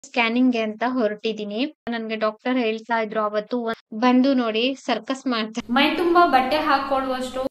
ಸ್ಕ್ಯಾನಿಂಗ್‌ಗೆ ಅಂತ ಹೊರಟಿದ್ದೀನಿ. ನನ್ಗೆ ಡಾಕ್ಟರ್ ಹೇಳ್ತಾ ಇದ್ರು ಅವತ್ತು ಬಂದು ನೋಡಿ ಸರ್ಕಸ್ ಮಾಡ್ತಾ ಮೈ ತುಂಬಾ ಬಟ್ಟೆ ಹಾಕೊಳ್ಳುವಷ್ಟು.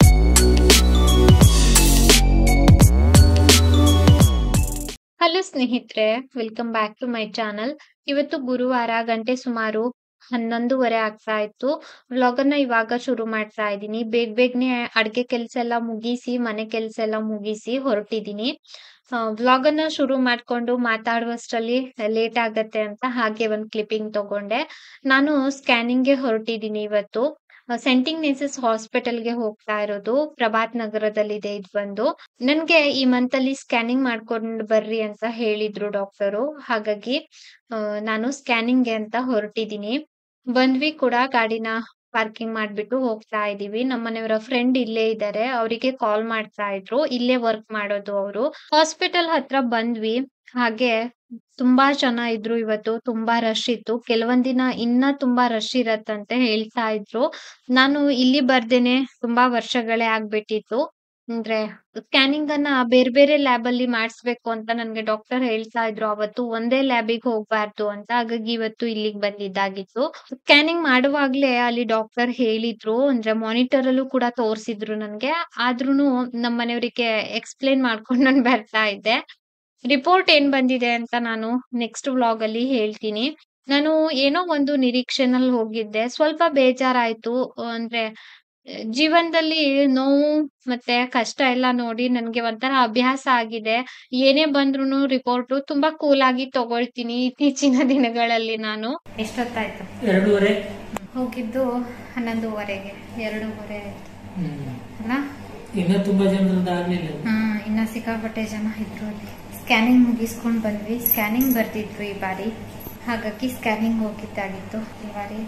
ಹಲೋ ಸ್ನೇಹಿತರೆ, welcome back to my channel. ಇವತ್ತು ಗುರುವಾರ, ಗಂಟೆ ಸುಮಾರು 11:30 ಆಗ್ತಾ ಇತ್ತು. ವ್ಲಾಗನ್ನ ಇವಾಗ ಶುರು ಮಾಡ್ತಾ ಇದ್ದೀನಿ. ಬೇಗನೆ ಅಡ್ಗೆ ಕೆಲ್ಸ ಎಲ್ಲ ಮುಗಿಸಿ, ಮನೆ ಕೆಲ್ಸ ಎಲ್ಲ ಮುಗಿಸಿ ಹೊರಟಿದ್ದೀನಿ. ವ್ಲಾಗನ್ನ ಶುರು ಮಾಡ್ಕೊಂಡು ಮಾತಾಡುವಷ್ಟರಲ್ಲಿ ಲೇಟ್ ಆಗತ್ತೆ ಅಂತ ಹಾಗೆ ಒಂದ್ ಕ್ಲಿಪ್ಪಿಂಗ್ ತಗೊಂಡೆ. ನಾನು ಸ್ಕ್ಯಾನಿಂಗ್ಗೆ ಹೊರಟಿದ್ದೀನಿ ಇವತ್ತು. ಸೆಂಟಿಂಗ್ ನೇಸಸ್ ಹಾಸ್ಪಿಟಲ್ಗೆ ಹೋಗ್ತಾ ಇರೋದು. ಪ್ರಭಾತ್ ನಗರದಲ್ಲಿದೆ ಇದು ಬಂದು. ನನ್ಗೆ ಈ ಮಂತ್ ಅಲ್ಲಿ ಸ್ಕ್ಯಾನಿಂಗ್ ಮಾಡ್ಕೊಂಡ್ ಬರ್ರಿ ಅಂತ ಹೇಳಿದ್ರು ಡಾಕ್ಟರು. ಹಾಗಾಗಿ ನಾನು ಸ್ಕ್ಯಾನಿಂಗ್ಗೆ ಅಂತ ಹೊರಟಿದ್ದೀನಿ. ಬಂದ್ವಿ ಕೂಡ, ಗಾಡಿನ ಪಾರ್ಕಿಂಗ್ ಮಾಡ್ಬಿಟ್ಟು ಹೋಗ್ತಾ ಇದೀವಿ. ನಮ್ಮನೆಯವರ ಫ್ರೆಂಡ್ ಇಲ್ಲೇ ಇದ್ದಾರೆ, ಅವರಿಗೆ ಕಾಲ್ ಮಾಡ್ತಾ ಇದ್ರು. ಇಲ್ಲೇ ವರ್ಕ್ ಮಾಡೋದು ಅವರು. ಹಾಸ್ಪಿಟಲ್ ಹತ್ರ ಬಂದ್ವಿ. ಹಾಗೆ ತುಂಬಾ ಜನ ಇದ್ರು ಇವತ್ತು. ತುಂಬಾ ರಶ್ ಇತ್ತು. ಕೆಲವೊಂದ್ ದಿನ ಇನ್ನ ತುಂಬಾ ರಶ್ ಇರತ್ತಂತೆ ಹೇಳ್ತಾ ಇದ್ರು. ನಾನು ಇಲ್ಲಿ ಬರ್ದೇನೆ ತುಂಬಾ ವರ್ಷಗಳೇ ಆಗ್ಬಿಟ್ಟಿತ್ತು. ಅಂದ್ರೆ ಸ್ಕ್ಯಾನಿಂಗ್ ಅನ್ನ ಬೇರೆ ಬೇರೆ ಲ್ಯಾಬ್ ಅಲ್ಲಿ ಮಾಡಿಸ್ಬೇಕು ಅಂತ ನನ್ಗೆ ಡಾಕ್ಟರ್ ಹೇಳ್ತಾ ಇದ್ರು ಅವತ್ತು. ಒಂದೇ ಲ್ಯಾಬಿಗೆ ಹೋಗ್ಬಾರ್ದು ಅಂತ. ಹಾಗಾಗಿ ಇವತ್ತು ಇಲ್ಲಿಗೆ ಬಂದಿದ್ದಾಗಿತ್ತು. ಸ್ಕ್ಯಾನಿಂಗ್ ಮಾಡುವಾಗ್ಲೇ ಅಲ್ಲಿ ಡಾಕ್ಟರ್ ಹೇಳಿದ್ರು, ಅಂದ್ರೆ ಮಾನಿಟರ್ ಅಲ್ಲೂ ಕೂಡ ತೋರಿಸಿದ್ರು ನನ್ಗೆ. ಆದ್ರೂನು ನಮ್ಮ ಮನೆಯವರಿಗೆ ಎಕ್ಸ್‌ಪ್ಲೇನ್ ಮಾಡ್ಕೊಂಡು ನಾನ್ ಬರ್ತಾ ಇದ್ದೆ. ರಿಪೋರ್ಟ್ ಏನ್ ಬಂದಿದೆ ಅಂತ ನಾನು ನೆಕ್ಸ್ಟ್ ವ್ಲಾಗ್ ಅಲ್ಲಿ ಹೇಳ್ತೀನಿ. ನಾನು ಏನೋ ಒಂದು ನಿರೀಕ್ಷೆನಲ್ಲಿ ಹೋಗಿದ್ದೆ. ಸ್ವಲ್ಪ ಬೇಜಾರಾಯ್ತು. ಅಂದ್ರೆ ಜೀವನದಲ್ಲಿ ನೋವು ಮತ್ತೆ ಕಷ್ಟ ಎಲ್ಲ ನೋಡಿ ನನ್ಗೆ ಒಂಥರ ಅಭ್ಯಾಸ ಆಗಿದೆ. ಏನೇ ಬಂದ್ರೂನು ರಿಪೋರ್ಟ್ ತುಂಬಾ ಕೂಲ್ ಆಗಿ ತಗೊಳ್ತೀನಿ ಇತ್ತೀಚಿನ ದಿನಗಳಲ್ಲಿ ನಾನು. ಎಷ್ಟೊತ್ತಾಯ್ತು? 2:30. ಹೋಗಿದ್ದು 11:30ಗೆ. 2:30 ಆಯ್ತು ಅಲ್ಲ? ಇನ್ನ ತುಂಬಾ ಜನರದ್ದು ಆಗ್ಲಿಲ್ಲ. ಇನ್ನ ಸಿಕ್ಕಾಪಟ್ಟೆ ಜನ ಇದ್ರು ಅಲ್ಲಿ. ಸ್ಕ್ಯಾನಿಂಗ್ ಮುಗಿಸ್ಕೊಂಡ್ ಬಂದ್ವಿ. ಸ್ಕ್ಯಾನಿಂಗ್ ಬರ್ತಿದ್ರು ಈ ಬಾರಿ, ಹಾಗಾಗಿ ಸ್ಕ್ಯಾನಿಂಗ್ ಹೋಗಿದ್ದಾಗಿತ್ತು ಈ ಬಾರಿ.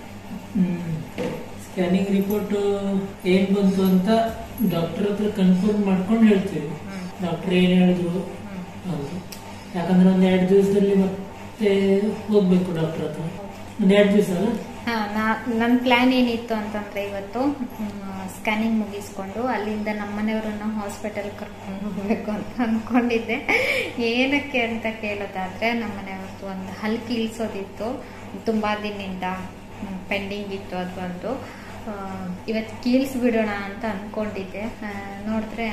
ಸ್ಕ್ಯಾನಿಂಗ್ ರಿಪೋರ್ಟ್ ಏನ್ ಬಂತು ಅಂತ ಡಾಕ್ಟರ್ ಹತ್ರ ಕನ್ಫರ್ಮ್ ಮಾಡ್ಕೊಂಡು ಹೇಳ್ತೀವಿ. ಡಾಕ್ಟರ್ ಏನ್ ಹೇಳಿದ್ರು ಅಂತ. ಯಾಕಂದ್ರೆ ಒಂದ್ 2 ದಿವಸದಲ್ಲಿ ಮತ್ತೆ ಹೋಗ್ಬೇಕು ಡಾಕ್ಟರ್ ಹತ್ರ. ಒಂದ್ 2 ದಿವಸ ಅಲ್ಲ. ನನ್ನ ಪ್ಲಾನ್ ಏನಿತ್ತು ಅಂತಂದ್ರೆ ಇವತ್ತು ಸ್ಕ್ಯಾನಿಂಗ್ ಮುಗಿಸ್ಕೊಂಡು ಅಲ್ಲಿಂದ ನಮ್ಮನೆಯವ್ರನ್ನ ಹಾಸ್ಪಿಟಲ್ ಕರ್ಕೊಂಡು ಹೋಗ್ಬೇಕು ಅಂತ ಅನ್ಕೊಂಡಿದ್ದೆ. ಏನಕ್ಕೆ ಅಂತ ಕೇಳೋದಾದ್ರೆ, ನಮ್ಮನೆಯವ್ರದ್ದು ಒಂದು ಹಲ್ ಕೀಳ್ಸೋದಿತ್ತು. ತುಂಬಾ ದಿನದಿಂದ ಪೆಂಡಿಂಗ್ ಇತ್ತು. ಅದು ಒಂದು ಇವತ್ತು ಕೀಳ್ಸ್ಬಿಡೋಣ ಅಂತ ಅನ್ಕೊಂಡಿದ್ದೆ. ನೋಡಿದ್ರೆ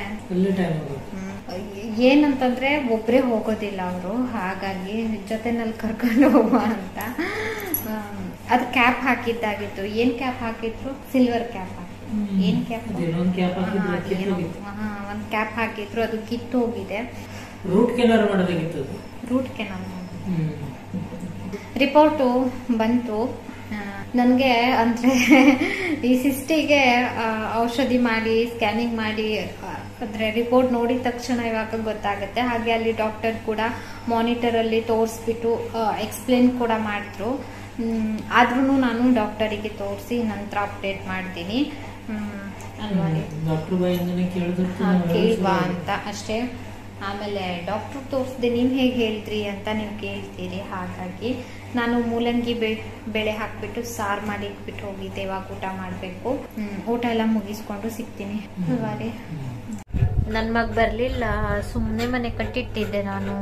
ಏನಂತಂದ್ರೆ ಒಬ್ರೇ ಹೋಗೋದಿಲ್ಲ ಅವರು, ಹಾಗಾಗಿ ಜೊತೆನಲ್ಲಿ ಕರ್ಕೊಂಡು ಹೋಗುವ ಅಂತ. ಅದು ಕ್ಯಾಪ್ ಹಾಕಿದ್ದಾಗಿತ್ತು. ಏನ್ ಕ್ಯಾಪ್ ಹಾಕಿದ್ರು? ಸಿಲ್ವರ್ ಕ್ಯಾಪ್ ಹಾಕಿದ್ರು. ಏನ್ ಕ್ಯಾಪ್? ಒಂದ್ ಕ್ಯಾಪ್ ಹಾಕಿದ್ರು, ಅದು ಕಿತ್ತು ಹೋಗಿದೆ. ರೂಟ್ ಕೆನಾಲ್ ಮಾಡಬೇಕಿತ್ತು. Root canal. ರಿಪೋರ್ಟು ಬಂತು. ನನ್ಗೆ ಅಂದ್ರೆ ಈ ಸಿಸ್ಟಿಗೆ ಔಷಧಿ ಮಾಡಿ ಸ್ಕ್ಯಾನಿಂಗ್ ಮಾಡಿ ಅಂದ್ರೆ ರಿಪೋರ್ಟ್ ನೋಡಿದ ತಕ್ಷಣ ಇವಾಗ ಗೊತ್ತಾಗುತ್ತೆ. ಹಾಗೆ ಅಲ್ಲಿ ಡಾಕ್ಟರ್ ಕೂಡ ಮಾನಿಟರ್ ಅಲ್ಲಿ ತೋರಿಸ್ಬಿಟ್ಟು ಎಕ್ಸ್ಪ್ಲೇನ್ ಕೂಡ ಮಾಡಿದ್ರು. ಆದ್ರೂ ನಾನು ಡಾಕ್ಟರಿಗೆ ತೋರಿಸಿ ನಂತರ ಅಪ್ಡೇಟ್ ಮಾಡ್ತೀನಿ ಕೇಳ್ವಾ ಅಂತ ಅಷ್ಟೇ. ಆಮೇಲೆ ಡಾಕ್ಟರ್ ತೋರಿಸ್ದೆ ನೀವ್ ಹೇಗೆ ಹೇಳಿದ್ರಿ ಅಂತ ನೀವು ಕೇಳ್ತೀರಿ. ಹಾಗಾಗಿ ನಾನು ಮೂಲಂಗಿ ಬೇಳೆ ಹಾಕ್ಬಿಟ್ಟು ಸಾರು ಮಾಡಿ ಇಟ್ಬಿಟ್ಟು ಹೋಗಿದ್ದೆ. ಇವಾಗ ಊಟ ಮಾಡ್ಬೇಕು. ಊಟ ಎಲ್ಲ ಮುಗಿಸ್ಕೊಂಡು ಸಿಗ್ತೀನಿ. ನನ್ ಮಗ ಬರ್ಲಿಲ್ಲ, ಸುಮ್ನೆ ಮನೆ ಕಟ್ಟಿಟ್ಟಿದ್ದೆ ನಾನು.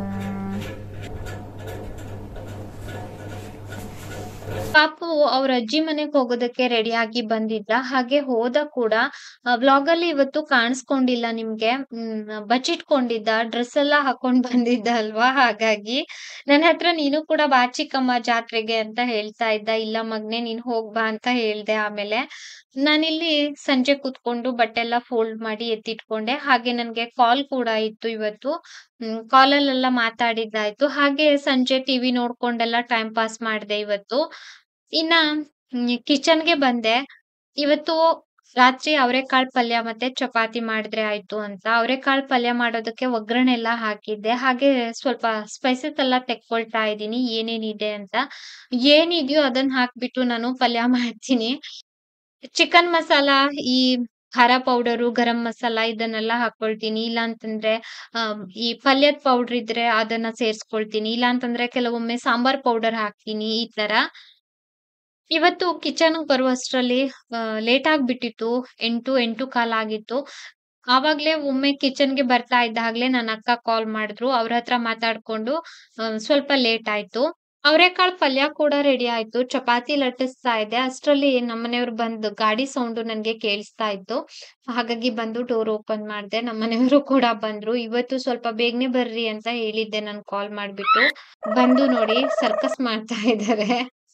ಪಾಪು ಅವ್ರ ಅಜ್ಜಿ ಮನೆಗ್ ಹೋಗೋದಕ್ಕೆ ರೆಡಿ ಆಗಿ ಬಂದಿದ್ದ. ಹಾಗೆ ಹೋದ ಕೂಡ ವ್ಲಾಗ್ ಅಲ್ಲಿ ಇವತ್ತು ಕಾಣಿಸ್ಕೊಂಡಿಲ್ಲ ನಿಮ್ಗೆ. ಬಚ್ಚಿಟ್ಕೊಂಡಿದ್ದ, ಡ್ರೆಸ್ ಎಲ್ಲಾ ಹಾಕೊಂಡ್ ಬಂದಿದ್ದ ಅಲ್ವಾ. ಹಾಗಾಗಿ ನನ್ನ ಹತ್ರ ನೀನು ಕೂಡ ಬಾ ಚಿಕ್ಕಮ್ಮ ಜಾತ್ರೆಗೆ ಅಂತ ಹೇಳ್ತಾ ಇದ್ದ. ಇಲ್ಲ ಮಗ್ನೆ ನೀನ್ ಹೋಗ್ಬಾ ಅಂತ ಹೇಳ್ದೆ. ಆಮೇಲೆ ನಾನಿಲ್ಲಿ ಸಂಜೆ ಕೂತ್ಕೊಂಡು ಬಟ್ಟೆ ಎಲ್ಲ ಫೋಲ್ಡ್ ಮಾಡಿ ಎತ್ತಿಟ್ಕೊಂಡೆ. ಹಾಗೆ ನನ್ಗೆ ಕಾಲ್ ಕೂಡ ಇತ್ತು ಇವತ್ತು. ಕಾಲಲ್ಲೆಲ್ಲ ಮಾತಾಡಿದ್ದಾಯ್ತು. ಹಾಗೆ ಸಂಜೆ ಟಿವಿ ನೋಡ್ಕೊಂಡೆಲ್ಲ ಟೈಮ್ ಪಾಸ್ ಮಾಡ್ದೆ ಇವತ್ತು. ಇನ್ನ ಕಿಚನ್ಗೆ ಬಂದೆ. ಇವತ್ತು ರಾತ್ರಿ ಅವರೆಕಾಳು ಪಲ್ಯ ಮತ್ತೆ ಚಪಾತಿ ಮಾಡಿದ್ರೆ ಆಯ್ತು ಅಂತ. ಅವರೆಕಾಳು ಪಲ್ಯ ಮಾಡೋದಕ್ಕೆ ಒಗ್ಗರಣೆ ಎಲ್ಲ ಹಾಕಿದ್ದೆ. ಹಾಗೆ ಸ್ವಲ್ಪ ಸ್ಪೈಸಸ್ ಎಲ್ಲ ತೆಕ್ಕೊಳ್ತಾ ಇದ್ದೀನಿ ಏನೇನಿದೆ ಅಂತ. ಏನಿದೆಯೋ ಅದನ್ನ ಹಾಕ್ಬಿಟ್ಟು ನಾನು ಪಲ್ಯ ಮಾಡ್ತೀನಿ. ಚಿಕನ್ ಮಸಾಲಾ, ಈ ಖಾರ ಪೌಡರು, ಗರಂ ಮಸಾಲಾ ಇದನ್ನೆಲ್ಲ ಹಾಕೊಳ್ತೀನಿ. ಇಲ್ಲ ಅಂತಂದ್ರೆ ಈ ಪಲ್ಯದ ಪೌಡರ್ ಇದ್ರೆ ಅದನ್ನ ಸೇರ್ಸ್ಕೊಳ್ತೀನಿ. ಇಲ್ಲ ಅಂತಂದ್ರೆ ಕೆಲವೊಮ್ಮೆ ಸಾಂಬಾರ್ ಪೌಡರ್ ಹಾಕ್ತೀನಿ. ಈ ತರ ಇವತ್ತು ಕಿಚನ್ ಬರುವಷ್ಟರಲ್ಲಿ ಲೇಟ್ ಆಗ್ಬಿಟ್ಟಿತ್ತು. 8:15 ಆಗಿತ್ತು. ಆವಾಗ್ಲೇ ಒಮ್ಮೆ ಕಿಚನ್ಗೆ ಬರ್ತಾ ಇದ್ದಾಗ್ಲೇ ನನ್ನ ಅಕ್ಕ ಕಾಲ್ ಮಾಡಿದ್ರು. ಅವ್ರ ಹತ್ರ ಮಾತಾಡ್ಕೊಂಡು ಸ್ವಲ್ಪ ಲೇಟ್ ಆಯ್ತು. ಅವರೆಕಾಳು ಪಲ್ಯ ಕೂಡ ರೆಡಿ ಆಯ್ತು. ಚಪಾತಿ ಲಟ್ಟಿಸ್ತಾ ಇದ್ದೆ. ಅಷ್ಟ್ರಲ್ಲಿ ನಮ್ಮನೆಯವ್ರು ಬಂದು ಗಾಡಿ ಸೌಂಡು ನನ್ಗೆ ಕೇಳಿಸ್ತಾ ಇತ್ತು. ಹಾಗಾಗಿ ಬಂದು ಡೋರ್ ಓಪನ್ ಮಾಡ್ದೆ. ನಮ್ಮನೆಯವರು ಕೂಡ ಬಂದ್ರು. ಇವತ್ತು ಸ್ವಲ್ಪ ಬೇಗನೆ ಬರ್ರಿ ಅಂತ ಹೇಳಿದ್ದೆ ನಾನು ಕಾಲ್ ಮಾಡ್ಬಿಟ್ಟು. ಬಂದು ನೋಡಿ ಸರ್ಕಸ್ ಮಾಡ್ತಾ ಇದ್ದಾರೆ.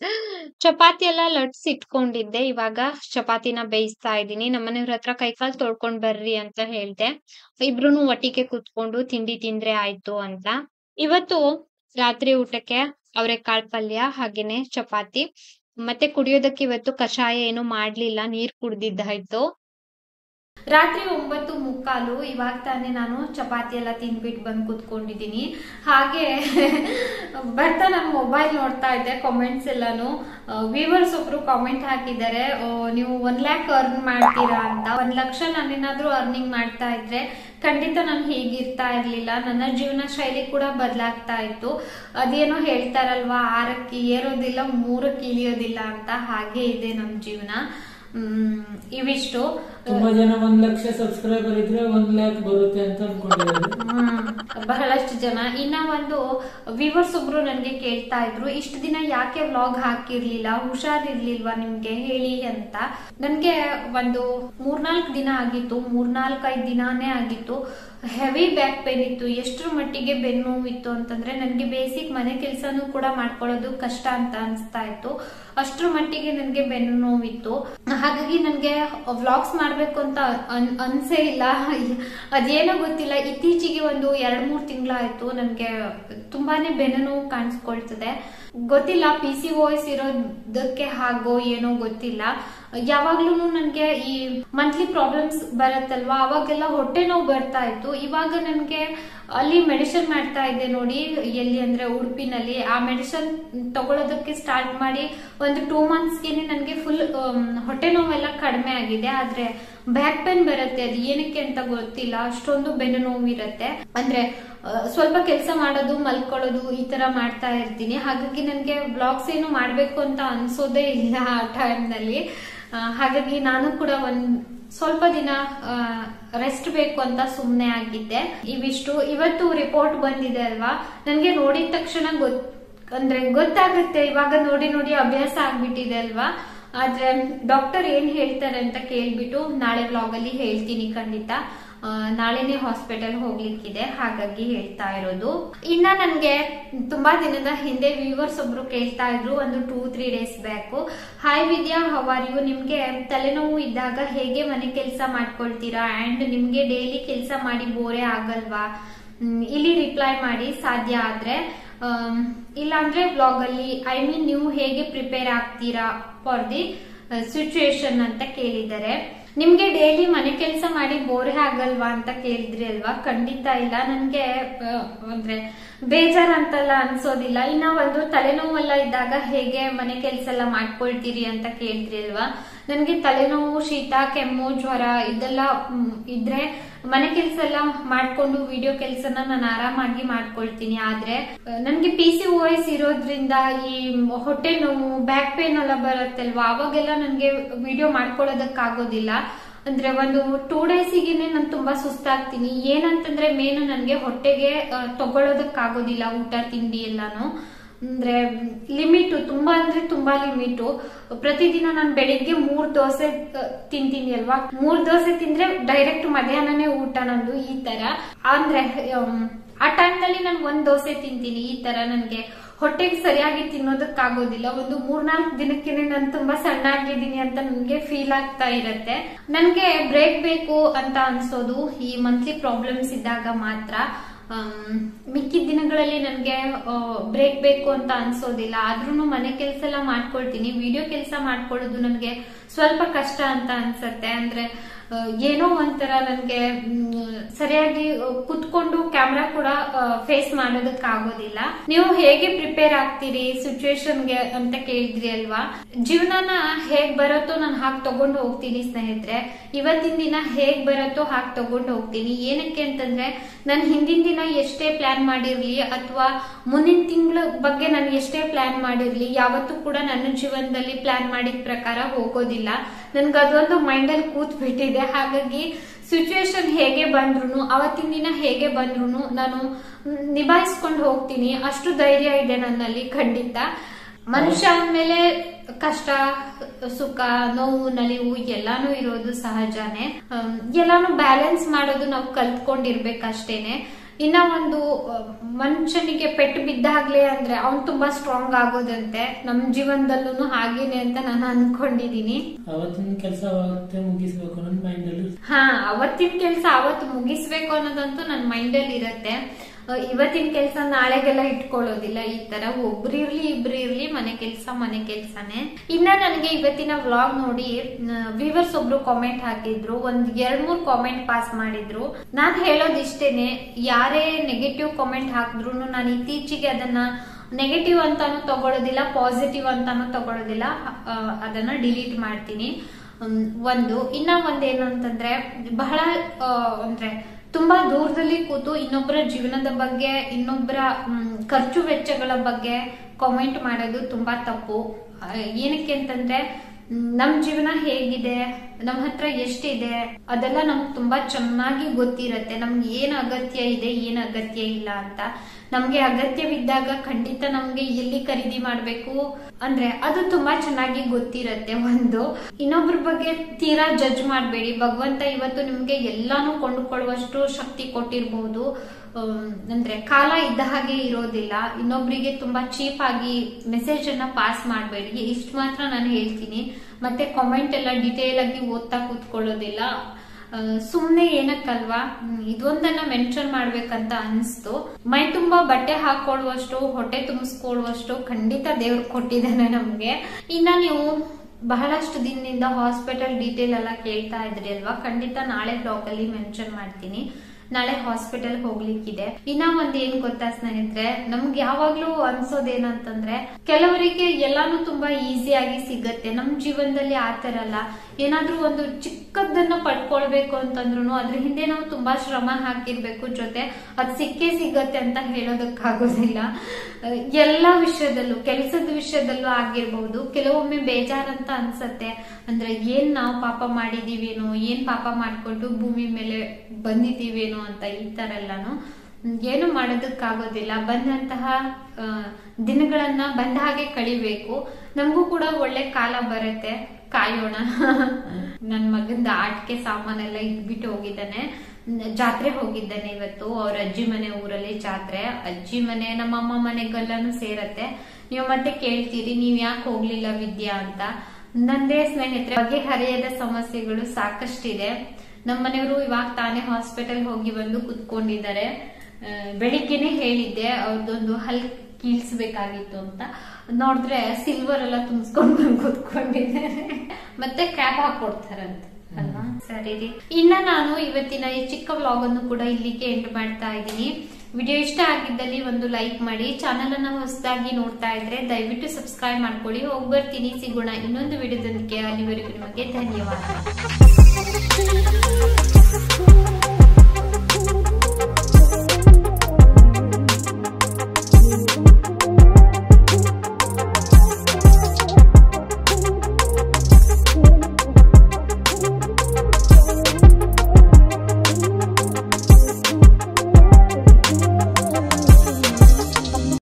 ಚಪಾತಿ ಎಲ್ಲ ಲಟ್ಸಿ ಇಟ್ಕೊಂಡಿದ್ದೆ. ಇವಾಗ ಚಪಾತಿನ ಬೇಯಿಸ್ತಾ ಇದ್ದೀನಿ. ನಮ್ಮನೆಯವ್ರ ಹತ್ರ ಕೈಕಾಲ್ ತೊಳ್ಕೊಂಡ್ ಬರ್ರಿ ಅಂತ ಹೇಳ್ದೆ. ಇಬ್ರುನು ಒಟ್ಟಿಗೆ ಕೂತ್ಕೊಂಡು ತಿಂಡಿ ತಿಂದ್ರೆ ಆಯ್ತು ಅಂತ. ಇವತ್ತು ರಾತ್ರಿ ಊಟಕ್ಕೆ ಅವರೆಕಾಳು ಪಲ್ಯ ಹಾಗೇನೆ ಚಪಾತಿ. ಮತ್ತೆ ಕುಡಿಯೋದಕ್ಕೆ ಇವತ್ತು ಕಷಾಯ ಏನು ಮಾಡ್ಲಿಲ್ಲ, ನೀರ್ ಕುಡ್ದಿದ್ದಾಯ್ತು. ರಾತ್ರಿ 9:45 ಇವಾಗ ತಾನೇ ನಾನು ಚಪಾತಿ ಎಲ್ಲ ತಿಂದ್ಬಿಟ್ಟು ಬಂದು ಕೂತ್ಕೊಂಡಿದ್ದೀನಿ. ಹಾಗೆ ಬರ್ತಾ ನಾನು ಮೊಬೈಲ್ ನೋಡ್ತಾ ಇದ್ದೆ. ಕಾಮೆಂಟ್ಸ್ ಎಲ್ಲಾನು ವ್ಯೂವರ್ಸ್ ಒಬ್ರು ಕಾಮೆಂಟ್ ಹಾಕಿದ್ದಾರೆ, ನೀವು 1 lakh ಅರ್ನ್ ಮಾಡ್ತೀರಾ ಅಂತ. 1 ಲಕ್ಷ ನಾನೇನಾದ್ರೂ ಅರ್ನಿಂಗ್ ಮಾಡ್ತಾ ಇದ್ರೆ ಖಂಡಿತ ನಾನು ಹೀಗಿರ್ತಾ ಇರ್ಲಿಲ್ಲ. ನನ್ನ ಜೀವನ ಶೈಲಿ ಕೂಡ ಬದಲಾಗ್ತಾ ಇತ್ತು. ಅದೇನೋ ಹೇಳ್ತಾರಲ್ವಾ, 6ಕ್ಕೆ ಏರೋದಿಲ್ಲ 3ಕ್ಕೆ ಇಳಿಯೋದಿಲ್ಲ ಅಂತ. ಹಾಗೆ ಇದೆ ನಮ್ ಜೀವನ. ಇವಿಷ್ಟು. ತುಂಬಾ ಜನ 1 ಲಕ್ಷ ಸಬ್ಸ್ಕ್ರೈಬರ್ ಇದ್ರೆ 1 lakh ಬರುತ್ತೆ ಅಂತ ಅನ್ಕೊಂಡಿದ್ದಾರೆ. ಬಹಳಷ್ಟು ಜನ. ಇನ್ನ ಒಂದು ವ್ಯೂವರ್ಸ್ ಒಬ್ರು ನನ್ಗೆ ಕೇಳ್ತಾ ಇದ್ರು, ಇಷ್ಟು ದಿನ ಯಾಕೆ ವ್ಲಾಗ್ ಹಾಕಿರ್ಲಿಲ್ಲ, ಹುಷಾರಿರ್ಲಿಲ್ವಾ ನಿಮ್ಗೆ ಹೇಳಿ ಅಂತ. ನನ್ಗೆ ಒಂದು 3-4 ದಿನ ಆಗಿತ್ತು, 3-4-5 ದಿನಾನೇ ಆಗಿತ್ತು. ಹೆವಿ ಬ್ಯಾಕ್ ಪೇನ್ ಇತ್ತು. ಎಷ್ಟರ ಮಟ್ಟಿಗೆ ಬೆನ್ನು ನೋವಿತ್ತು ಅಂತಂದ್ರೆ ನನ್ಗೆ ಬೇಸಿಕ್ ಮನೆ ಕೆಲಸನೂ ಕೂಡ ಮಾಡ್ಕೊಳ್ಳೋದು ಕಷ್ಟ ಅಂತ ಅನ್ಸ್ತಾ ಇತ್ತು. ಅಷ್ಟರ ಮಟ್ಟಿಗೆ ನನ್ಗೆ ಬೆನ್ನು ನೋವಿತ್ತು. ಹಾಗಾಗಿ ನನ್ಗೆ ವ್ಲಾಗ್ಸ್ ಮಾಡ್ಬೇಕು ಅಂತ ಅನ್ಸೇ ಇಲ್ಲ. ಅದೇನೋ ಗೊತ್ತಿಲ್ಲ, ಇತ್ತೀಚೆಗೆ ಒಂದು 2-3 ತಿಂಗಳಾಯ್ತು ನನ್ಗೆ ತುಂಬಾನೇ ಬೆನ್ನು ನೋವು ಕಾಣಿಸ್ಕೊಳ್ತದೆ. ಗೊತ್ತಿಲ್ಲ PCOS ಇರೋದಕ್ಕೆ ಹಾಗೋ ಏನೋ ಗೊತ್ತಿಲ್ಲ. ಯಾವಾಗ್ಲೂ ನನ್ಗೆ ಈ ಮಂತ್ಲಿ ಪ್ರಾಬ್ಲಮ್ಸ್ ಬರತ್ತಲ್ವಾ, ಅವಾಗೆಲ್ಲ ಹೊಟ್ಟೆ ನೋವು ಬರ್ತಾ ಇತ್ತು. ಇವಾಗ ನನ್ಗೆ ಅಲ್ಲಿ ಮೆಡಿಸಿನ್ ಮಾಡ್ತಾ ಇದ್ದೆ ನೋಡಿ, ಎಲ್ಲಿ ಅಂದ್ರೆ ಉಡುಪಿನಲ್ಲಿ. ಆ ಮೆಡಿಸಿನ್ ತಗೊಳ್ಳೋದಕ್ಕೆ ಸ್ಟಾರ್ಟ್ ಮಾಡಿ ಒಂದು 2 ಮಂತ್ಸ್ಗೆ ನನ್ಗೆ ಫುಲ್ ಹೊಟ್ಟೆ ನೋವೆಲ್ಲ ಕಡಿಮೆ ಆಗಿದೆ. ಆದ್ರೆ ಬ್ಯಾಕ್ ಪೇನ್ ಬರುತ್ತೆ, ಅದು ಏನಕ್ಕೆ ಅಂತ ಗೊತ್ತಿಲ್ಲ. ಅಷ್ಟೊಂದು ಬೆನ್ನು ನೋವು ಇರತ್ತೆ. ಅಂದ್ರೆ ಸ್ವಲ್ಪ ಕೆಲಸ ಮಾಡೋದು, ಮಲ್ಕೊಳ್ಳೋದು ಈ ತರ ಮಾಡ್ತಾ ಇರ್ತೀನಿ. ಹಾಗಾಗಿ ನನ್ಗೆ ವ್ಲಾಗ್ಸ್ ಏನು ಮಾಡ್ಬೇಕು ಅಂತ ಅನ್ಸೋದೇ ಇಲ್ಲ ಆ ಟೈಮ್ ನಲ್ಲಿ. ಹಾಗಾಗಿ ನಾನು ಕೂಡ ಸ್ವಲ್ಪ ದಿನ ರೆಸ್ಟ್ ಬೇಕು ಅಂತ ಸುಮ್ನೆ ಆಗಿದ್ದೆ. ಇವಿಷ್ಟು. ಇವತ್ತು ರಿಪೋರ್ಟ್ ಬಂದಿದೆ ಅಲ್ವಾ, ನನ್ಗೆ ನೋಡಿದ ತಕ್ಷಣ ಗೊತ್ತಾಗುತ್ತೆ. ಇವಾಗ ನೋಡಿ ನೋಡಿ ಅಭ್ಯಾಸ ಆಗ್ಬಿಟ್ಟಿದೆ ಅಲ್ವಾ. ಆದ್ರೆ ಡಾಕ್ಟರ್ ಏನ್ ಹೇಳ್ತಾರೆ ಅಂತ ಕೇಳ್ಬಿಟ್ಟು ನಾಳೆ ವ್ಲಾಗ್ ಅಲ್ಲಿ ಹೇಳ್ತೀನಿ ಖಂಡಿತ. ನಾಳೆನೆ ಹಾಸ್ಪಿಟಲ್ ಹೋಗ್ಲಿಕ್ಕಿದೆ, ಹಾಗಾಗಿ ಹೇಳ್ತಾ ಇರೋದು. ಇನ್ನ ನನ್ಗೆ ತುಂಬಾ ದಿನದ ಹಿಂದೆ ವ್ಯೂವರ್ಸ್ ಒಬ್ರು ಕೇಳ್ತಾ ಇದ್ರು, ಒಂದು 2-3 days back, hi Vidya, how are you? ನಿಮ್ಗೆ ತಲೆನೋವು ಇದ್ದಾಗ ಹೇಗೆ ಮನೆ ಕೆಲಸ ಮಾಡ್ಕೊಳ್ತೀರಾ ಅಂಡ್ ನಿಮ್ಗೆ ಡೈಲಿ ಕೆಲಸ ಮಾಡಿ ಬೋರೇ ಆಗಲ್ವಾ? ಇಲ್ಲಿ ರಿಪ್ಲೈ ಮಾಡಿ ಸಾಧ್ಯ ಆದ್ರೆ. ಇಲ್ಲಾಂದ್ರೆ ಬ್ಲಾಗ್ ಅಲ್ಲಿ ನೀವು ಹೇಗೆ ಪ್ರಿಪೇರ್ ಆಗ್ತೀರಾ ಫಾರ್ ದಿ ಸಿಚುಯೇಷನ್ ಅಂತ ಕೇಳಿದ್ದಾರೆ. ನಿಮ್ಗೆ ಡೈಲಿ ಮನೆ ಕೆಲಸ ಮಾಡಿ ಬೋರ್ ಆಗಲ್ವಾ ಅಂತ ಕೇಳಿದ್ರಿ ಅಲ್ವಾ? ಖಂಡಿತ ಇಲ್ಲ. ನನ್ಗೆ ಅಂದ್ರೆ ಬೇಜಾರ್ ಅಂತೆಲ್ಲ ಅನ್ಸೋದಿಲ್ಲ. ಇನ್ನ ಒಂದು ತಲೆನೋವೆಲ್ಲ ಇದ್ದಾಗ ಹೇಗೆ ಮನೆ ಕೆಲಸ ಎಲ್ಲ ಮಾಡ್ಕೊಳ್ತೀರಿ ಅಂತ ಕೇಳಿದ್ರಿ ಅಲ್ವಾ? ನನ್ಗೆ ತಲೆನೋವು, ಶೀತ, ಕೆಮ್ಮು, ಜ್ವರ ಇದೆಲ್ಲ ಇದ್ರೆ ಮನೆ ಕೆಲಸ ಎಲ್ಲ ಮಾಡ್ಕೊಂಡು ವಿಡಿಯೋ ಕೆಲಸನ ನಾನು ಆರಾಮಾಗಿ ಮಾಡ್ಕೊಳ್ತೀನಿ. ಆದ್ರೆ ನನ್ಗೆ PCOS ಇರೋದ್ರಿಂದ ಈ ಹೊಟ್ಟೆ ನೋವು, ಬ್ಯಾಕ್ ಪೇನ್ ಎಲ್ಲ ಬರುತ್ತಲ್ವಾ, ಅವಾಗೆಲ್ಲ ನನ್ಗೆ ವಿಡಿಯೋ ಮಾಡ್ಕೊಳ್ಳೋದಕ್ಕಾಗೋದಿಲ್ಲ. ಅಂದ್ರೆ ಒಂದು 2 ಡೇಸಿಗೆನೆ ನಾನು ತುಂಬಾ ಸುಸ್ತಾಗ್ತೀನಿ. ಏನಂತಂದ್ರೆ ಮೇನು ನನ್ಗೆ ಹೊಟ್ಟೆಗೆ ತಗೊಳ್ಳೋದಕ್ಕಾಗೋದಿಲ್ಲ ಊಟ ತಿಂಡಿ ಎಲ್ಲಾನು. ಅಂದ್ರೆ ಲಿಮಿಟ್, ತುಂಬಾ ಅಂದ್ರೆ ತುಂಬಾ ಲಿಮಿಟ್. ಪ್ರತಿದಿನ ನಾನು ಬೆಳಿಗ್ಗೆ 3 ದೋಸೆ ತಿಂತೀನಿ ಅಲ್ವಾ, 3 ದೋಸೆ ತಿಂದ್ರೆ ಡೈರೆಕ್ಟ್ ಮಧ್ಯಾಹ್ನನೇ ಊಟ ನಂದು. ಈ ತರ ಅಂದ್ರೆ ಆ ಟೈಮ್ ನಲ್ಲಿ ನಾನು 1 ದೋಸೆ ತಿಂತೀನಿ. ಈ ತರ ನನ್ಗೆ ಹೊಟ್ಟೆಗೆ ಸರಿಯಾಗಿ ತಿನ್ನೋದಕ್ಕಾಗೋದಿಲ್ಲ. ಒಂದು 3-4 ದಿನಕ್ಕೆ ನಾನು ತುಂಬಾ ಸಣ್ಣ ಆಗಿದ್ದೀನಿ ಅಂತ ನನ್ಗೆ ಫೀಲ್ ಆಗ್ತಾ ಇರತ್ತೆ. ನನ್ಗೆ ಬ್ರೇಕ್ ಬೇಕು ಅಂತ ಅನ್ಸೋದು ಈ ಮಂತ್ಲಿ ಪ್ರಾಬ್ಲಮ್ಸ್ ಇದ್ದಾಗ ಮಾತ್ರ. ಮಿಕ್ಕಿದ ದಿನಗಳಲ್ಲಿ ನನ್ಗೆ ಬ್ರೇಕ್ ಬೇಕು ಅಂತ ಅನ್ಸೋದಿಲ್ಲ. ಆದ್ರೂ ಮನೆ ಕೆಲಸ ಎಲ್ಲ ಮಾಡ್ಕೊಳ್ತೀನಿ. ವಿಡಿಯೋ ಕೆಲಸ ಮಾಡ್ಕೊಳ್ಳೋದು ನನ್ಗೆ ಸ್ವಲ್ಪ ಕಷ್ಟ ಅಂತ ಅನ್ಸತ್ತೆ. ಅಂದ್ರೆ ಏನೋ ಒಂಥರ ನನ್ಗೆ ಸರಿಯಾಗಿ ಕುತ್ಕೊಂಡು ಕ್ಯಾಮ್ರಾ ಕೂಡ ಫೇಸ್ ಮಾಡೋದಕ್ಕಾಗೋದಿಲ್ಲ. ನೀವು ಹೇಗೆ ಪ್ರಿಪೇರ್ ಆಗ್ತೀರಿ ಸಿಚುವೇಶನ್ಗೆ ಅಂತ ಕೇಳಿದ್ರಿ ಅಲ್ವಾ? ಜೀವನನ ಹೇಗ್ ಬರುತ್ತೋ ನಾನು ಹಾಗೆ ತಗೊಂಡು ಹೋಗ್ತೀನಿ ಸ್ನೇಹಿತರೆ. ಇವತ್ತಿನ ದಿನ ಹೇಗ್ ಬರುತ್ತೋ ಹಾಗೆ ತಗೊಂಡು ಹೋಗ್ತೀನಿ. ಏನಕ್ಕೆ ಅಂತಂದ್ರೆ ನಾನು ಹಿಂದಿನ ದಿನ ಎಷ್ಟೇ ಪ್ಲಾನ್ ಮಾಡಿರ್ಲಿ ಅಥವಾ ಮುಂದಿನ ತಿಂಗಳ ಬಗ್ಗೆ ನಾನು ಎಷ್ಟೇ ಪ್ಲಾನ್ ಮಾಡಿರ್ಲಿ, ಯಾವತ್ತೂ ಕೂಡ ನನ್ನ ಜೀವನದಲ್ಲಿ ಪ್ಲಾನ್ ಮಾಡಿದ ಪ್ರಕಾರ ಹೋಗೋದಿಲ್ಲ. ನನ್ಗೆ ಅದೊಂದು ಮೈಂಡ್ ಅಲ್ಲಿ ಕೂತ್ ಬಿಟ್ಟಿದೆ. ಹಾಗಾಗಿ ಸಿಚುವೇಶನ್ ಹೇಗೆ ಬಂದ್ರು, ಅವತ್ತಿನ ದಿನ ಹೇಗೆ ಬಂದ್ರು ನಾನು ನಿಭಾಯಿಸ್ಕೊಂಡು ಹೋಗ್ತೀನಿ. ಅಷ್ಟು ಧೈರ್ಯ ಇದೆ ನನ್ನಲ್ಲಿ ಖಂಡಿತ. ಮನುಷ್ಯ ಅಂದ್ಮೇಲೆ ಕಷ್ಟ ಸುಖ ನೋವು ನಲಿವು ಎಲ್ಲಾನು ಇರೋದು ಸಹಜನೇ. ಎಲ್ಲಾನು ಬ್ಯಾಲೆನ್ಸ್ ಮಾಡೋದು ನಾವು ಕಲ್ತ್ಕೊಂಡಿರ್ಬೇಕಷ್ಟೇನೆ. ಇನ್ನ ಒಂದು ಮನುಷ್ಯನಿಗೆ ಪೆಟ್ಟು ಬಿದ್ದಾಗ್ಲೇ ಅಂದ್ರೆ ಅವ್ನು ತುಂಬಾ ಸ್ಟ್ರಾಂಗ್ ಆಗೋದಂತೆ. ನಮ್ ಜೀವನದಲ್ಲೂ ಹಾಗೇನೆ ಅಂತ ನಾನು ಅನ್ಕೊಂಡಿದೀನಿ. ಅವತ್ತಿನ ಕೆಲಸ ಅವತ್ತೇ ಮುಗಿಸ್ಬೇಕು ಅನ್ನೋದು ಮೈಂಡ್ ಅಲ್ಲಿ. ಅವತ್ತಿನ ಕೆಲಸ ಅವತ್ತು ಮುಗಿಸ್ಬೇಕು ಅನ್ನೋದಂತೂ ನನ್ನ ಮೈಂಡ್ ಅಲ್ಲಿ ಇರತ್ತೆ. ಇವತ್ತಿನ ಕೆಲಸ ನಾಳೆಗೆಲ್ಲ ಇಟ್ಕೊಳ್ಳೋದಿಲ್ಲ. ಈ ತರ ಒಬ್ರು ಇರ್ಲಿ ಇಬ್ರು ಇರ್ಲಿ ಮನೆ ಕೆಲ್ಸನೇ. ಇನ್ನ ನನಗೆ ಇವತ್ತಿನ ವ್ಲಾಗ್ ನೋಡಿ ವ್ಯೂವರ್ಸ್ ಒಬ್ರು ಕಾಮೆಂಟ್ ಹಾಕಿದ್ರು, ಒಂದ್ 2-3 ಕಾಮೆಂಟ್ ಪಾಸ್ ಮಾಡಿದ್ರು. ನಾನ್ ಹೇಳೋದಿಷ್ಟೇನೆ, ಯಾರೇ ನೆಗೆಟಿವ್ ಕಾಮೆಂಟ್ ಹಾಕಿದ್ರು ನಾನು ಇತ್ತೀಚೆಗೆ ಅದನ್ನ ನೆಗೆಟಿವ್ ಅಂತಾನು ತಗೊಳ್ಳೋದಿಲ್ಲ, ಪಾಸಿಟಿವ್ ಅಂತಾನು ತಗೊಳ್ಳೋದಿಲ್ಲ, ಅದನ್ನ ಡಿಲೀಟ್ ಮಾಡ್ತೀನಿ. ಇನ್ನ ಒಂದೇನು ಅಂತಂದ್ರೆ, ಬಹಳ ಅಂದ್ರೆ ತುಂಬಾ ದೂರದಲ್ಲಿ ಕೂತು ಇನ್ನೊಬ್ಬರ ಜೀವನದ ಬಗ್ಗೆ, ಇನ್ನೊಬ್ಬರ ಖರ್ಚು ವೆಚ್ಚಗಳ ಬಗ್ಗೆ ಕಾಮೆಂಟ್ ಮಾಡೋದು ತುಂಬಾ ತಪ್ಪು. ಏನಕ್ಕೆ ಅಂತಂದ್ರೆ, ನಮ್ ಜೀವನ ಹೇಗಿದೆ, ನಮ್ ಹತ್ರ ಎಷ್ಟಿದೆ ಅದೆಲ್ಲ ನಮ್ಗೆ ತುಂಬಾ ಚೆನ್ನಾಗಿ ಗೊತ್ತಿರತ್ತೆ. ನಮ್ಗೆ ಏನ್ ಅಗತ್ಯ ಇದೆ, ಏನ್ ಅಗತ್ಯ ಇಲ್ಲ ಅಂತ. ನಮ್ಗೆ ಅಗತ್ಯವಿದ್ದಾಗ ಖಂಡಿತ ನಮ್ಗೆ ಎಲ್ಲಿ ಖರೀದಿ ಮಾಡ್ಬೇಕು ಅಂದ್ರೆ ಅದು ತುಂಬಾ ಚೆನ್ನಾಗಿ ಗೊತ್ತಿರತ್ತೆ. ಇನ್ನೊಬ್ರ ಬಗ್ಗೆ ತೀರಾ ಜಡ್ಜ್ ಮಾಡ್ಬೇಡಿ. ಭಗವಂತ ಇವತ್ತು ನಿಮ್ಗೆ ಎಲ್ಲಾನು ಕೊಂಡುಕೊಳ್ಳುವಷ್ಟು ಶಕ್ತಿ ಕೊಟ್ಟಿರ್ಬಹುದು. ಅಂದ್ರೆ ಕಾಲ ಇದ್ದ ಹಾಗೆ ಇರೋದಿಲ್ಲ. ಇನ್ನೊಬ್ರಿಗೆ ತುಂಬಾ ಚೀಪ್ ಆಗಿ ಮೆಸೇಜ್ ಅನ್ನ ಪಾಸ್ ಮಾಡಬೇಡಿ. ಇಷ್ಟು ಮಾತ್ರ ನಾನು ಹೇಳ್ತೀನಿ. ಮತ್ತೆ ಕಾಮೆಂಟ್ ಎಲ್ಲ ಡಿಟೇಲ್ ಆಗಿ ಓದ್ತಾ ಕೂತ್ಕೊಳ್ಳೋದಿಲ್ಲ. ಸುಮ್ನೆ ಏನಕ್ಕಲ್ವಾ, ಇದೊಂದನ್ನ ಮೆನ್ಷನ್ ಮಾಡ್ಬೇಕಂತ ಅನ್ಸ್ತು. ಮೈ ತುಂಬಾ ಬಟ್ಟೆ ಹಾಕೊಳ್ಳುವಷ್ಟು, ಹೊಟ್ಟೆ ತುಂಬಿಸ್ಕೊಳ್ಳುವಷ್ಟು ಖಂಡಿತ ದೇವ್ರು ಕೊಟ್ಟಿದ್ದಾನೆ ನಮ್ಗೆ. ಇನ್ನ ನೀವು ಬಹಳಷ್ಟು ದಿನದಿಂದ ಹಾಸ್ಪಿಟಲ್ ಡೀಟೇಲ್ ಎಲ್ಲ ಕೇಳ್ತಾ ಇದ್ರಿ ಅಲ್ವಾ, ಖಂಡಿತ ನಾಳೆ ಬ್ಲಾಗ್ ಅಲ್ಲಿ ಮೆನ್ಷನ್ ಮಾಡ್ತೀನಿ. ನಾಳೆ ಹಾಸ್ಪಿಟಲ್ ಹೋಗ್ಲಿಕ್ಕಿದೆ. ಇನ್ನ ಏನ್ ಗೊತ್ತಾ ಸ್ನೇಹಿತರೆ, ನಮ್ಗೆ ಯಾವಾಗ್ಲೂ ಅನ್ಸೋದೇನಂತಂದ್ರೆ, ಕೆಲವರಿಗೆ ಎಲ್ಲಾನು ತುಂಬಾ ಈಸಿಯಾಗಿ ಸಿಗತ್ತೆ. ನಮ್ ಜೀವನದಲ್ಲಿ ಆತರ ಅಲ್ಲ. ಏನಾದ್ರೂ ಒಂದು ಚಿಕ್ಕದನ್ನ ಪಡ್ಕೊಳ್ಬೇಕು ಅಂತಂದ್ರು ಅದ್ರ ಹಿಂದೆ ನಾವು ತುಂಬಾ ಶ್ರಮ ಹಾಕಿರ್ಬೇಕು. ಜೊತೆ ಅದ್ ಸಿಕ್ಕೇ ಸಿಗತ್ತೆ ಅಂತ ಹೇಳೋದಕ್ಕಾಗೋದಿಲ್ಲ. ಎಲ್ಲಾ ವಿಷಯದಲ್ಲೂ, ಕೆಲಸದ ವಿಷಯದಲ್ಲೂ ಆಗಿರ್ಬಹುದು. ಕೆಲವೊಮ್ಮೆ ಬೇಜಾರಂತ ಅನ್ಸತ್ತೆ. ಅಂದ್ರೆ ಏನ್ ನಾವು ಪಾಪ ಮಾಡಿದೀವೇನೋ, ಏನ್ ಪಾಪ ಮಾಡ್ಕೊಂಡು ಭೂಮಿ ಮೇಲೆ ಬಂದಿದೀವೇನೋ ಅಂತ. ಈ ತರ ಎಲ್ಲಾನು ಏನು ಮಾಡೋದಕ್ಕಾಗೋದಿಲ್ಲ. ಬಂದಂತಹ ದಿನಗಳನ್ನ ಬಂದ ಹಾಗೆ ಕಳಿಬೇಕು. ನಮಗೂ ಕೂಡ ಒಳ್ಳೆ ಕಾಲ ಬರುತ್ತೆ, ಕಾಯೋಣ. ನನ್ ಮಗಂದ ಆಟಿಕೆ ಸಾಮಾನೆಲ್ಲ ಇಟ್ಬಿಟ್ಟು ಹೋಗಿದ್ದಾನೆ. ಜಾತ್ರೆ ಹೋಗಿದ್ದಾನೆ ಇವತ್ತು. ಅವ್ರ ಅಜ್ಜಿ ಮನೆ ಊರಲ್ಲಿ ಜಾತ್ರೆ. ಅಜ್ಜಿ ಮನೆ ನಮ್ಮ ಅಮ್ಮ ಮನೆಗೆಲ್ಲಾನು ಸೇರತ್ತೆ. ನೀವು ಮತ್ತೆ ಕೇಳ್ತೀರಿ, ನೀವ್ ಯಾಕೆ ಹೋಗ್ಲಿಲ್ಲ ವಿದ್ಯಾ ಅಂತ. ನಂದೇ ಸ್ನೇಹಿತರೆ, ಬಗೆಹರಿಯದ ಸಮಸ್ಯೆಗಳು ಸಾಕಷ್ಟಿದೆ. ನಮ್ಮ ಮನೆಯವರು ಇವಾಗ ತಾನೇ ಹಾಸ್ಪಿಟಲ್ ಹೋಗಿ ಬಂದು ಕುತ್ಕೊಂಡಿದ್ದಾರೆ. ಬೆಳಿಗ್ಗೆನೆ ಹೇಳಿದ್ದೆ ಅವ್ರದ್ದೊಂದು ಹಲ್ ಕೀಳ್ಸ್ಬೇಕಾಗಿತ್ತು ಅಂತ. ನೋಡಿದ್ರೆ ಸಿಲ್ವರ್ ಎಲ್ಲ ತುಂಬಿಸ್ಕೊಂಡು ಬಂದು ಕುತ್ಕೊಂಡಿದ್ದಾರೆ. ಮತ್ತೆ ಕ್ಯಾಪ್ ಹಾಕೊಡ್ತಾರಂತ ಅಲ್ವಾ. ಸರಿ ರೀ, ಇನ್ನ ನಾನು ಇವತ್ತಿನ ಈ ಚಿಕ್ಕ ವ್ಲಾಗ್ ಅನ್ನು ಕೂಡ ಇಲ್ಲಿಗೆ ಎಂಡ್ ಮಾಡ್ತಾ ಇದ್ದೀನಿ. ವಿಡಿಯೋ ಇಷ್ಟ ಆಗಿದ್ದಲ್ಲಿ ಒಂದು ಲೈಕ್ ಮಾಡಿ. ಚಾನೆಲ್ ಅನ್ನ ಹೊಸದಾಗಿ ನೋಡ್ತಾ ಇದ್ರೆ ದಯವಿಟ್ಟು ಸಬ್ಸ್ಕ್ರೈಬ್ ಮಾಡ್ಕೊಳ್ಳಿ. ಹೋಗ್ಬರ್ತೀನಿ, ಸಿಗೋಣ ಇನ್ನೊಂದು ವಿಡಿಯೋದೊಂದಿಗೆ. ಅಲ್ಲಿವರೆಗೂ ನಿಮಗೆ ಧನ್ಯವಾದ.